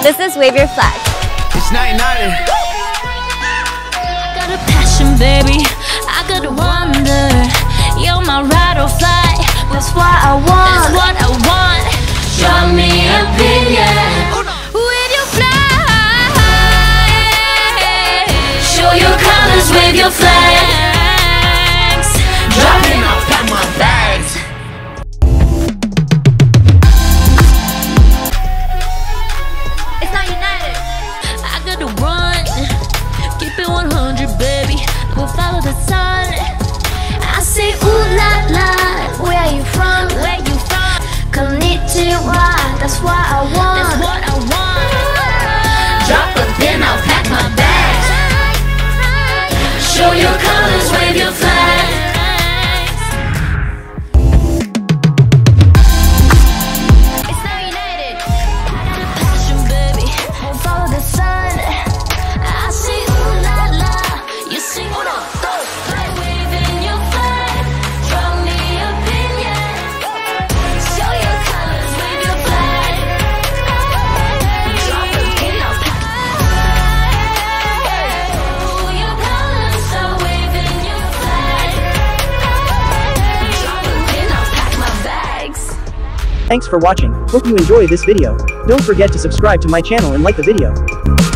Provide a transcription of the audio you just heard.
Business Wave Your Flag. It's 1990. I got a passion, baby. I got a wonder. You're my ride or fly. That's what I want. That's what I want. Show me opinion. With your flag. Show your colors, wave your flags. Drop it off, pack my bags. It's not united. I gotta run. Keep it 100, baby. We'll follow the sun. I say ooh la la. Where are you from? Where you from? Konnichiwa. That's what I want. That's what I want. Drop a pin, I'll pack my bags. Show your colors, wave your flags. It's not united. Passion, baby. We'll follow the sun. I say ooh la la. You say uno, dos, tres. Waving your flag. Draw me opinion. Show your colors, wave your flag. Drop a pin, I'll pack. Ooh, your colors are waving your flag. Drop a pin, I'll pack my bags. Thanks for watching. Hope you enjoy this video. Don't forget to subscribe to my channel and like the video.